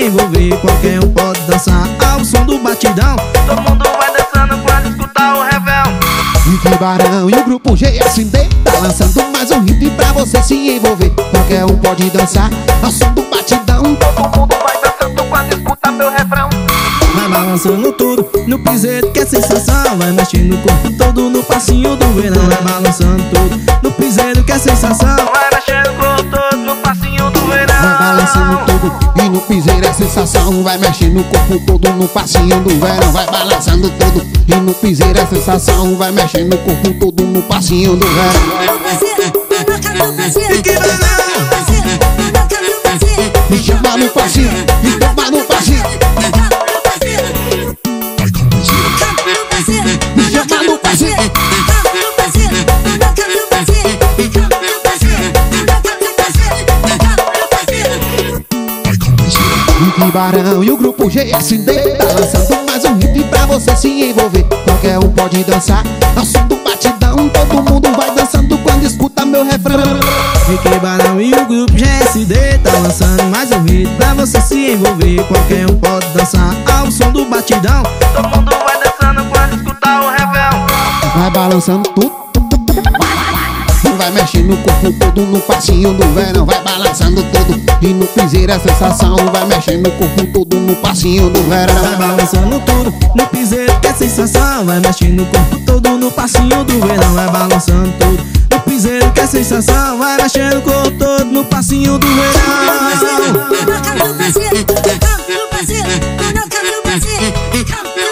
envolver. Qualquer um pode dançar ao som do batidão. Todo mundo vai dançando quando escutar o refrão. Rick Barão e o grupo GSD tá lançando mais um hit pra você se envolver. Qualquer um pode dançar ao som do batidão. Todo mundo vai dançando quando escuta meu refrão. Vai balançando tudo no piseiro que é sensação. Vai mexendo o corpo todo no passinho do verão. Vai balançando tudo no piseiro que é sensação. Vai mexendo o corpo todo no passinho do verão. Vai balançando tudo e no piseiro é sensação. Vai mexendo o corpo todo no passinho do verão. Vai balançando tudo e no piseiro é sensação. Vai mexendo o corpo todo no passinho do verão. Rick Barão, me chama no passinho, me toma no passinho. Me chama no passinho. Rick Barão e o grupo GSD tá lançando mais um hit pra você se envolver. Qualquer um pode dançar ao som do batidão. Todo mundo vai dançando quando escuta meu refrão. Rick Barão e o grupo GSD tá lançando mais um hit pra você se envolver. Qualquer um pode dançar ao som do batidão. Todo mundo vai dançando quando escutar o refrão. Vai balançando tudo, vai mexendo o corpo todo no passinho do verão. Vai balançando tudo e no piseiro é sensação. Vai mexendo o corpo todo no passinho do verão. Vai balançando tudo no piseiro que é sensação. Vai mexendo o corpo todo no passinho do verão. Vai balançando tudo no piseiro que é sensação. Vai mexendo o corpo todo no passinho do verão.